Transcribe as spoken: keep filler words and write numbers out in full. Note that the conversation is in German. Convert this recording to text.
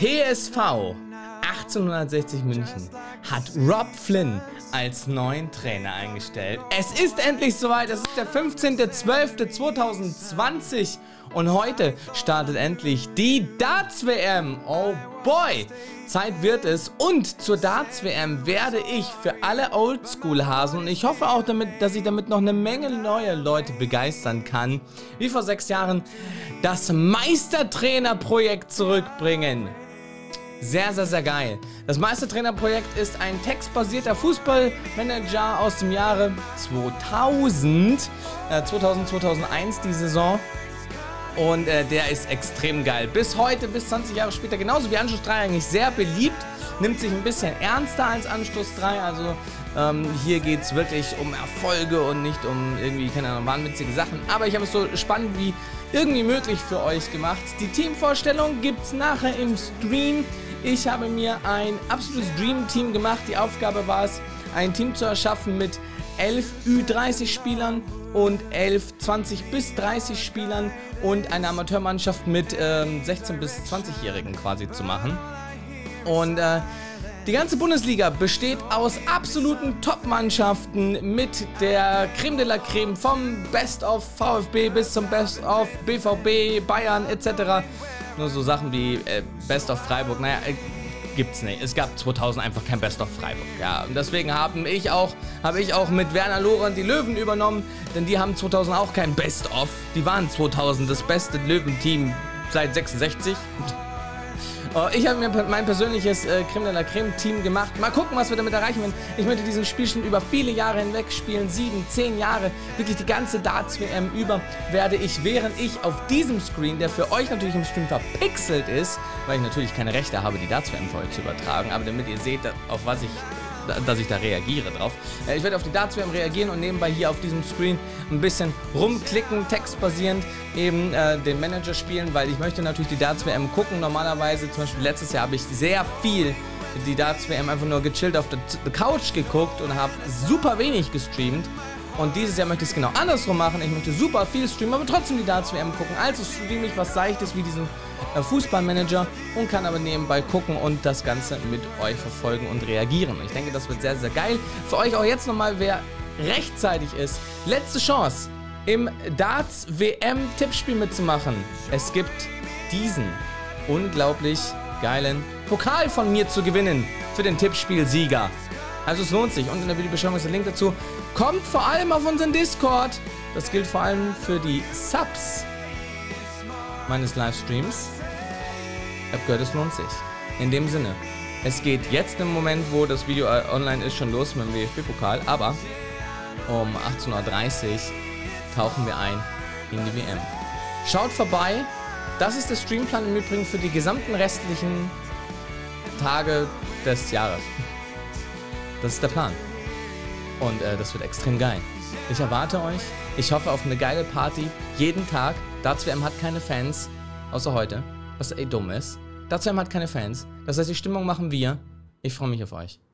T S V achtzehnhundertsechzig München hat Rob Flynn als neuen Trainer eingestellt. Es ist endlich soweit, es ist der fünfzehnte zwölfte zweitausendzwanzig und heute startet endlich die Darts-W M. Oh boy, Zeit wird es. Und zur Darts-W M werde ich für alle Oldschool-Hasen, und ich hoffe auch, damit, dass ich damit noch eine Menge neue Leute begeistern kann, wie vor sechs Jahren, das Meistertrainer-Projekt zurückbringen. Sehr, sehr, sehr geil. Das Meistertrainer-Projekt ist ein textbasierter Fußballmanager aus dem Jahre zweitausend, äh, zweitausend, zweitausendeins die Saison. Und äh, der ist extrem geil. Bis heute, bis zwanzig Jahre später, genauso wie Anschluss drei eigentlich sehr beliebt. Nimmt sich ein bisschen ernster als Anschluss drei. Also ähm, hier geht es wirklich um Erfolge und nicht um irgendwie, keine Ahnung, wahnwitzige Sachen. Aber ich habe es so spannend wie irgendwie möglich für euch gemacht. Die Teamvorstellung gibt es nachher im Stream. Ich habe mir ein absolutes Dream-Team gemacht. Die Aufgabe war es, ein Team zu erschaffen mit elf Ü dreißig Spielern und elf zwanzig bis dreißig Spielern und eine Amateurmannschaft mit ähm, sechzehn bis zwanzig-Jährigen quasi zu machen. Und äh, die ganze Bundesliga besteht aus absoluten Top-Mannschaften mit der Creme de la Creme, vom Best of VfB bis zum Best of B V B, Bayern et cetera. Nur so Sachen wie äh, Best of Freiburg, naja, äh, gibt's nicht. Es gab zweitausend einfach kein Best of Freiburg. Ja, und deswegen habe ich auch, habe ich auch mit Werner Lorand die Löwen übernommen, denn die haben zweitausend auch kein Best of. Die waren zweitausend das beste Löwenteam seit sechsundsechzig. Ich habe mir mein persönliches äh, Creme de la Creme Team gemacht. Mal gucken, was wir damit erreichen werden. Ich möchte diesen Spiel schon über viele Jahre hinweg spielen. Sieben, zehn Jahre. Wirklich die ganze Darts-W M über werde ich, während ich auf diesem Screen, der für euch natürlich im Stream verpixelt ist, weil ich natürlich keine Rechte habe, die Darts-W M für euch zu übertragen, aber damit ihr seht, auf was ich, dass ich da reagiere drauf. Äh, ich werde auf die Darts-W M reagieren und nebenbei hier auf diesem Screen ein bisschen rumklicken, textbasierend eben äh, den Manager spielen, weil ich möchte natürlich die Darts-W M gucken. Normalerweise, zum Beispiel letztes Jahr, habe ich sehr viel die Darts-W M einfach nur gechillt auf der Couch geguckt und habe super wenig gestreamt. Und dieses Jahr möchte ich es genau andersrum machen. Ich möchte super viel streamen, aber trotzdem die Darts-W M gucken. Also streame ich was Seichtes wie diesen äh, Fußballmanager und kann aber nebenbei gucken und das Ganze mit euch verfolgen und reagieren. Und ich denke, das wird sehr, sehr geil. Für euch auch jetzt nochmal, wer rechtzeitig ist. Letzte Chance, im Darts-W M-Tippspiel mitzumachen. Es gibt diesen unglaublich geilen Pokal von mir zu gewinnen für den Tippspiel-Sieger. Also es lohnt sich. Und in der Videobeschreibung ist der Link dazu. Kommt vor allem auf unseren Discord. Das gilt vor allem für die Subs meines Livestreams. Ich habe gehört, es lohnt sich. In dem Sinne, es geht jetzt im Moment, wo das Video online ist, schon los mit dem W F B-Pokal. Aber um achtzehn Uhr dreißig tauchen wir ein in die W M. Schaut vorbei. Das ist der Streamplan im Übrigen für die gesamten restlichen Tage des Jahres. Das ist der Plan. Und äh, das wird extrem geil. Ich erwarte euch. Ich hoffe auf eine geile Party. Jeden Tag. Darts-W M hat keine Fans. Außer heute. Was eh dumm ist. Darts-W M hat keine Fans. Das heißt, die Stimmung machen wir. Ich freue mich auf euch.